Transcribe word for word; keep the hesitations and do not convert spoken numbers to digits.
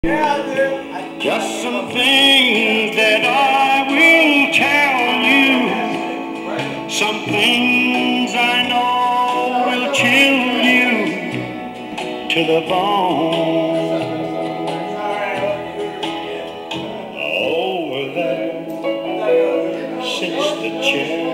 Just some things that I will tell you. Some things I know will chill you to the bone. Over there sits the chair